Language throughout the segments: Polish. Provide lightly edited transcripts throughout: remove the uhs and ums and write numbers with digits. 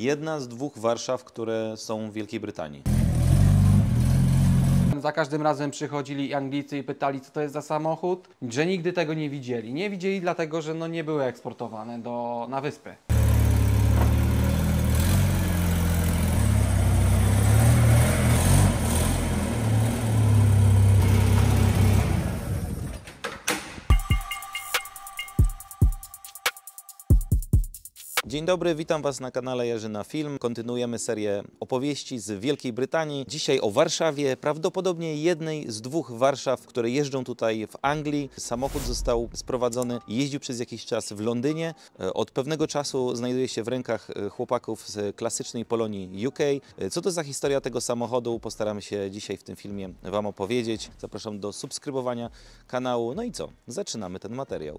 jedna z dwóch Warszaw, które są w Wielkiej Brytanii. Za każdym razem przychodzili Anglicy i pytali, co to jest za samochód, że nigdy tego nie widzieli. Nie widzieli dlatego, że nie były eksportowane na wyspy. Dzień dobry, witam Was na kanale Jarzyna Film. Kontynuujemy serię opowieści z Wielkiej Brytanii. Dzisiaj o Warszawie, prawdopodobnie jednej z dwóch Warszaw, które jeżdżą tutaj w Anglii. Samochód został sprowadzony i jeździł przez jakiś czas w Londynie. Od pewnego czasu znajduje się w rękach chłopaków z klasycznej Polonii UK. Co to za historia tego samochodu? Postaramy się dzisiaj w tym filmie Wam opowiedzieć. Zapraszam do subskrybowania kanału. No i co? Zaczynamy ten materiał.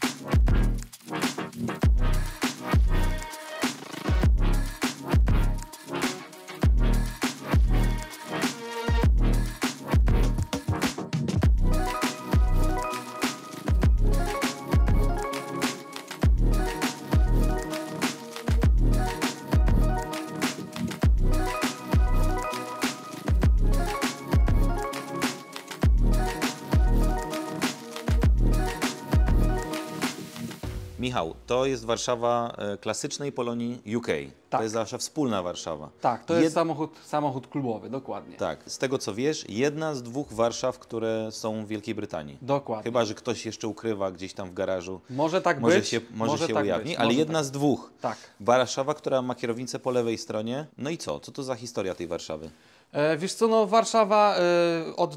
Michał, to jest Warszawa klasycznej Polonii UK. Tak. To jest wasza wspólna Warszawa. Tak, to jest samochód klubowy, dokładnie. Tak, z tego co wiesz, jedna z dwóch Warszaw, które są w Wielkiej Brytanii. Dokładnie. Chyba że ktoś jeszcze ukrywa gdzieś tam w garażu. Może tak może być. Może się tak ujawni, być. ale Może jedna tak. z dwóch. Tak. Warszawa, która ma kierownicę po lewej stronie. No i co? Co to za historia tej Warszawy? Wiesz co, no Warszawa od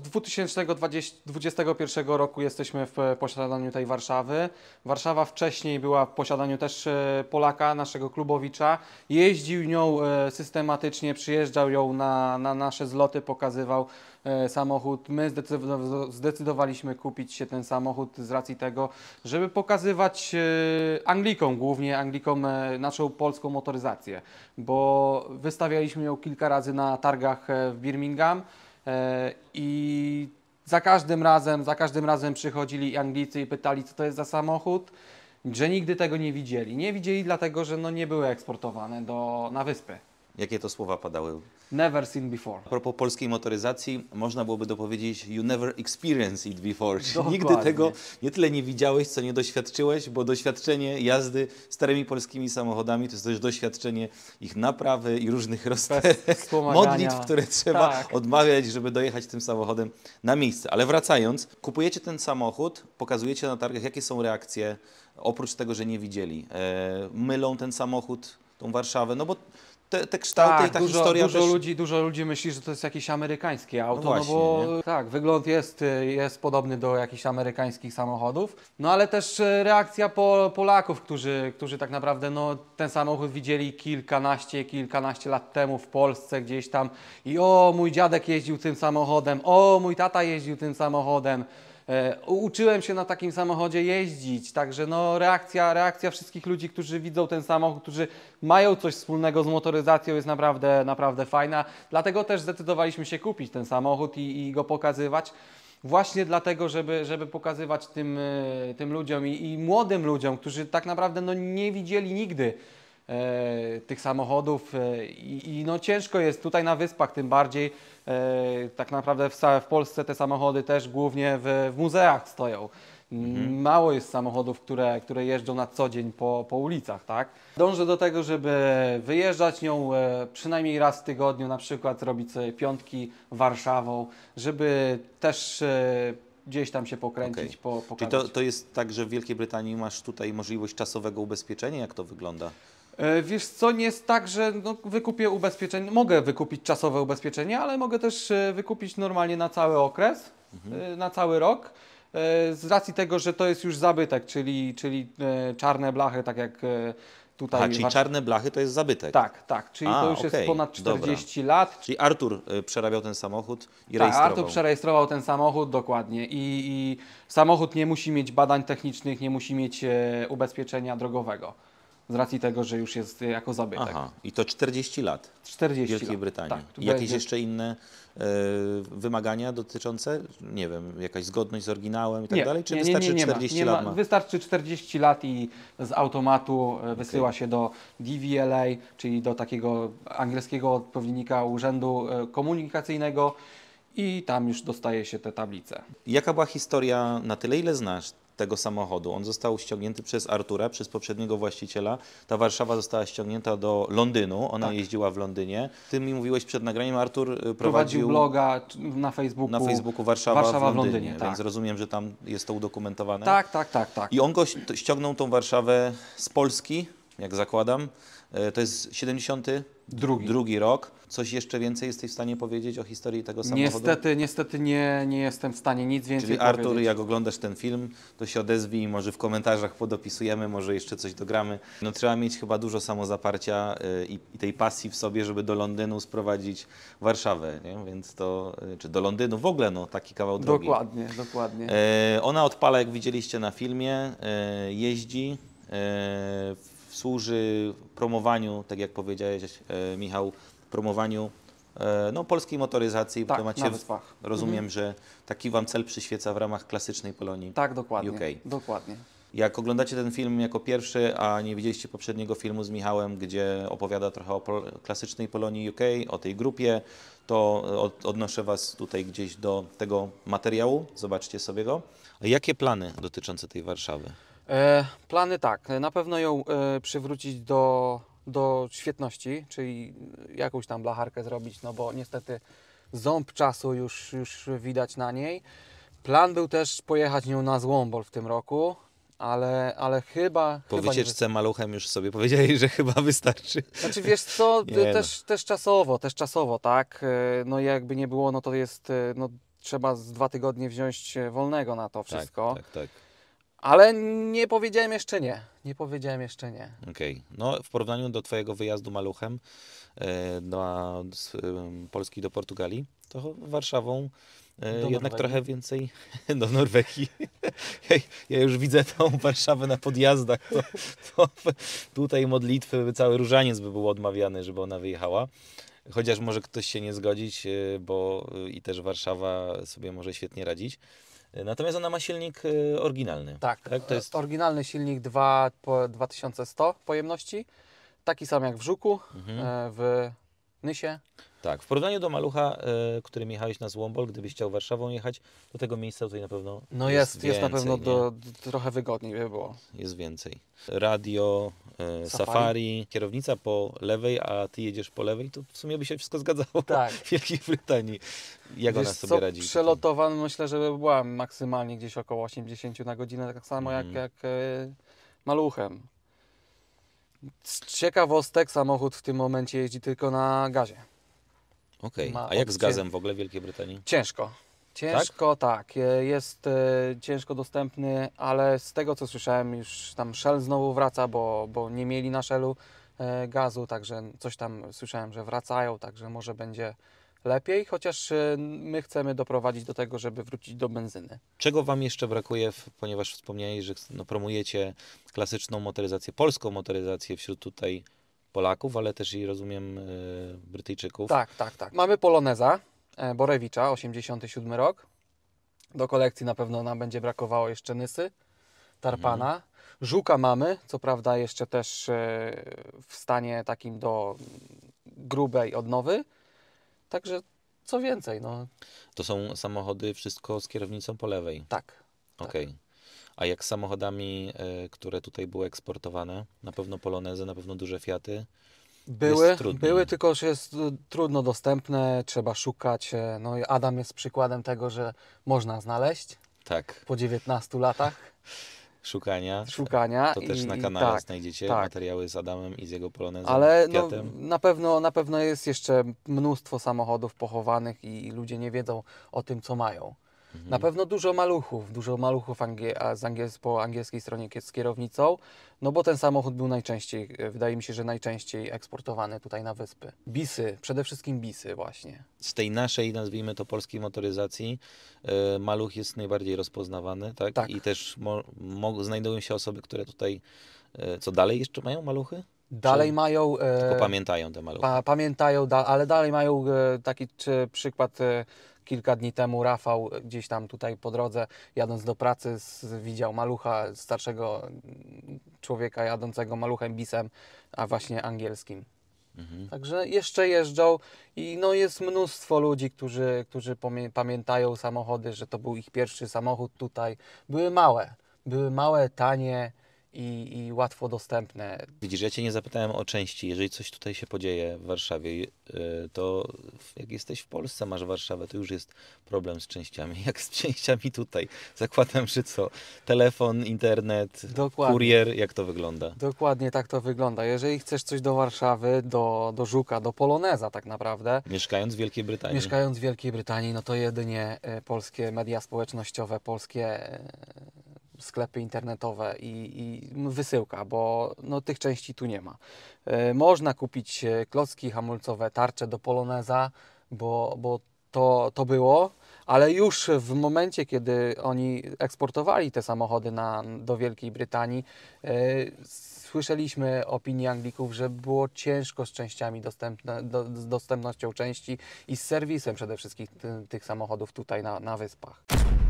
2021 roku jesteśmy w posiadaniu tej Warszawy. Warszawa wcześniej była w posiadaniu też Polaka, naszego klubowicza. Jeździł nią systematycznie, przyjeżdżał ją na nasze zloty, pokazywał samochód. My zdecydowaliśmy kupić się ten samochód z racji tego, żeby pokazywać Anglikom, głównie Anglikom, naszą polską motoryzację, bo wystawialiśmy ją kilka razy na targach w Birmingham i za każdym razem przychodzili Anglicy i pytali, co to jest za samochód, że nigdy tego nie widzieli. Nie widzieli dlatego, że nie były eksportowane na wyspy. Jakie to słowa padały? Never seen before. A propos polskiej motoryzacji, można byłoby dopowiedzieć you never experienced it before. Dokładnie. Nigdy tego nie tyle nie widziałeś, co nie doświadczyłeś, bo doświadczenie jazdy starymi polskimi samochodami to jest też doświadczenie ich naprawy i różnych rozterek, modlitw, które trzeba odmawiać, żeby dojechać tym samochodem na miejsce. Ale wracając, kupujecie ten samochód, pokazujecie na targach, jakie są reakcje, oprócz tego, że nie widzieli. Mylą ten samochód, tą Warszawę, no bo te kształty i ta historia dużo ludzi myśli, że to jest jakieś amerykańskie auto, no właśnie, bo nie? tak, wygląd jest podobny do jakichś amerykańskich samochodów, no ale też reakcja Polaków, którzy tak naprawdę ten samochód widzieli kilkanaście lat temu w Polsce gdzieś tam i o, mój dziadek jeździł tym samochodem, o, mój tata jeździł tym samochodem. Uczyłem się na takim samochodzie jeździć, także reakcja wszystkich ludzi, którzy widzą ten samochód, którzy mają coś wspólnego z motoryzacją, jest naprawdę fajna. Dlatego też zdecydowaliśmy się kupić ten samochód i go pokazywać. Właśnie dlatego, żeby pokazywać tym ludziom i młodym ludziom, którzy tak naprawdę nie widzieli nigdy tych samochodów i ciężko jest tutaj na wyspach, tym bardziej tak naprawdę w Polsce te samochody też głównie w muzeach stoją. Mało jest samochodów, które jeżdżą na co dzień po ulicach, tak? Dążę do tego, żeby wyjeżdżać nią przynajmniej raz w tygodniu, na przykład robić sobie piątki Warszawą, żeby też gdzieś tam się pokręcić, pokazać. Czyli to jest tak, że w Wielkiej Brytanii masz tutaj możliwość czasowego ubezpieczenia? Jak to wygląda? Wiesz co, nie jest tak, że wykupię ubezpieczenie, mogę wykupić czasowe ubezpieczenie, ale mogę też wykupić normalnie na cały okres, na cały rok, z racji tego, że to jest już zabytek, czyli czarne blachy, tak jak tutaj... czyli czarne blachy to jest zabytek? Tak, czyli to już jest ponad 40 lat. Czyli Artur przerabiał ten samochód i tak, rejestrował? Artur przerejestrował ten samochód, dokładnie. I samochód nie musi mieć badań technicznych, nie musi mieć ubezpieczenia drogowego. z racji tego, że już jest jako zabytek. Aha, i to 40 lat 40 w Wielkiej lat. Brytanii. Tak, tu I jakieś będzie- jeszcze inne wymagania dotyczące, nie wiem, jakaś zgodność z oryginałem i tak dalej? Czy wystarczy nie 40 ma. lat? Wystarczy 40 lat i z automatu wysyła się do DVLA, czyli do takiego angielskiego odpowiednika Urzędu Komunikacyjnego i tam już dostaje się te tablice. Jaka była historia, na tyle ile znasz tego samochodu? On został ściągnięty przez Artura, przez poprzedniego właściciela. Ta Warszawa została ściągnięta do Londynu, ona jeździła w Londynie. Ty mi mówiłeś przed nagraniem, Artur Prowadził bloga na Facebooku. Warszawa w Londynie, tak. więc rozumiem, że tam jest to udokumentowane. Tak. I on ściągnął tą Warszawę z Polski, jak zakładam. To jest 72 rok. Coś jeszcze więcej jesteś w stanie powiedzieć o historii tego samochodu? Niestety nie jestem w stanie nic więcej Czyli Artur, powiedzieć. jak oglądasz ten film, to się odezwij i może w komentarzach podopisujemy, może jeszcze coś dogramy. No trzeba mieć chyba dużo samozaparcia i tej pasji w sobie, żeby do Londynu sprowadzić Warszawę, nie? Więc to, czy do Londynu w ogóle, no taki kawał drogi. Dokładnie. Ona odpala, jak widzieliście na filmie, jeździ, służy promowaniu, tak jak powiedziałeś, Michał, promowaniu polskiej motoryzacji. Tak, To macie, na Wyspach. rozumiem, że taki Wam cel przyświeca w ramach klasycznej Polonii. Tak, dokładnie. UK. Dokładnie. Jak oglądacie ten film jako pierwszy, a nie widzieliście poprzedniego filmu z Michałem, gdzie opowiada trochę o klasycznej Polonii UK, o tej grupie, to odnoszę Was tutaj gdzieś do tego materiału. Zobaczcie sobie go. A jakie plany dotyczące tej Warszawy? Plany tak, na pewno ją przywrócić do świetności, czyli jakąś tam blacharkę zrobić, no bo niestety ząb czasu już widać na niej. Plan był też pojechać nią na Złombol w tym roku, ale chyba... Po chyba nie wycieczce maluchem już sobie powiedzieli, że chyba wystarczy. Znaczy wiesz co, Nie, też czasowo, tak? No jakby nie było, no to jest, no trzeba z 2 tygodnie wziąć wolnego na to wszystko. Tak. Ale nie powiedziałem jeszcze nie. Nie powiedziałem jeszcze nie. Okej. No w porównaniu do Twojego wyjazdu maluchem z Polski do Portugalii, to Warszawą jednak Norwegii. trochę więcej do Norwegii. Ja już widzę tą Warszawę na podjazdach. To tutaj modlitwy, cały różaniec by był odmawiany, żeby ona wyjechała. Chociaż może ktoś się nie zgodzić, bo i też Warszawa sobie może świetnie radzić. Natomiast ona ma silnik oryginalny. Tak, To jest oryginalny silnik 2100 pojemności. Taki sam jak w Żuku, w Nysie. tak, w porównaniu do malucha, którym jechałeś na Złombol, gdybyś chciał Warszawą jechać, do tego miejsca tutaj na pewno No jest więcej, na pewno nie? trochę wygodniej by było. Jest więcej. Radio, safari, kierownica po lewej, a ty jedziesz po lewej, to w sumie by się wszystko zgadzało Tak. w Wielkiej Brytanii. Jak ona Wiesz sobie co, radzi? przelotowan myślę, że by była maksymalnie gdzieś około 80 na godzinę, tak samo jak maluchem. Z ciekawostek samochód w tym momencie jeździ tylko na gazie. Okej. ma A jak z opcję- gazem w ogóle w Wielkiej Brytanii? Ciężko, tak. Jest ciężko dostępny, ale z tego co słyszałem, już tam Shell znowu wraca, bo nie mieli na Shellu gazu, także coś tam słyszałem, że wracają, także może będzie lepiej, chociaż my chcemy doprowadzić do tego, żeby wrócić do benzyny. Czego Wam jeszcze brakuje, ponieważ wspomniałeś, że promujecie klasyczną motoryzację, polską motoryzację wśród tutaj Polaków, ale też i rozumiem Brytyjczyków. Tak. Mamy Poloneza Borewicza, 87 rok. Do kolekcji na pewno nam będzie brakowało jeszcze Nysy, Tarpana. Żuka mamy, co prawda jeszcze też w stanie takim do grubej odnowy. Także co więcej, no To są samochody wszystko z kierownicą po lewej. tak. Okej. A jak z samochodami, które tutaj były eksportowane? Na pewno Polonezy, na pewno duże Fiaty. Trudniej. Tylko że jest trudno dostępne, trzeba szukać. No i Adam jest przykładem tego, że można znaleźć Tak, po 19 latach szukania. szukania. To też na i kanale tak, znajdziecie tak. materiały z Adamem i z jego Polonezem, Ale no, Fiatem. na pewno jest jeszcze mnóstwo samochodów pochowanych i ludzie nie wiedzą o tym, co mają. Na pewno dużo maluchów po angielskiej stronie z kierownicą, no bo ten samochód był wydaje mi się, że najczęściej eksportowany tutaj na wyspy. Bisy, przede wszystkim bisy właśnie. Z tej naszej, nazwijmy to, polskiej motoryzacji, maluch jest najbardziej rozpoznawany, tak? Tak. I też znajdują się osoby, które tutaj Co dalej jeszcze mają maluchy? Dalej mają... Tylko pamiętają te maluchy. Pamiętają, ale dalej mają taki przykład. Kilka dni temu Rafał gdzieś tam tutaj po drodze, jadąc do pracy, widział malucha, starszego człowieka jadącego maluchem bisem, a właśnie angielskim. Także jeszcze jeżdżą i no jest mnóstwo ludzi, którzy pamiętają samochody, że to był ich pierwszy samochód tutaj. Były małe, tanie i łatwo dostępne. Widzisz, ja Cię nie zapytałem o części. Jeżeli coś tutaj się podzieje w Warszawie, to jak jesteś w Polsce, masz Warszawę, to już jest problem z częściami. Jak z częściami tutaj? Zakładam, że co? Telefon, internet, Dokładnie. kurier, jak to wygląda? Dokładnie tak to wygląda. Jeżeli chcesz coś do Warszawy, do Żuka, do Poloneza tak naprawdę, Mieszkając w Wielkiej Brytanii. mieszkając w Wielkiej Brytanii, no to jedynie polskie media społecznościowe, polskie sklepy internetowe i wysyłka, bo no, tych części tu nie ma. Można kupić klocki hamulcowe, tarcze do Poloneza, bo to było, ale już w momencie, kiedy oni eksportowali te samochody do Wielkiej Brytanii, słyszeliśmy opinii Anglików, że było ciężko z częściami z dostępnością części i z serwisem przede wszystkim tych samochodów tutaj na Wyspach.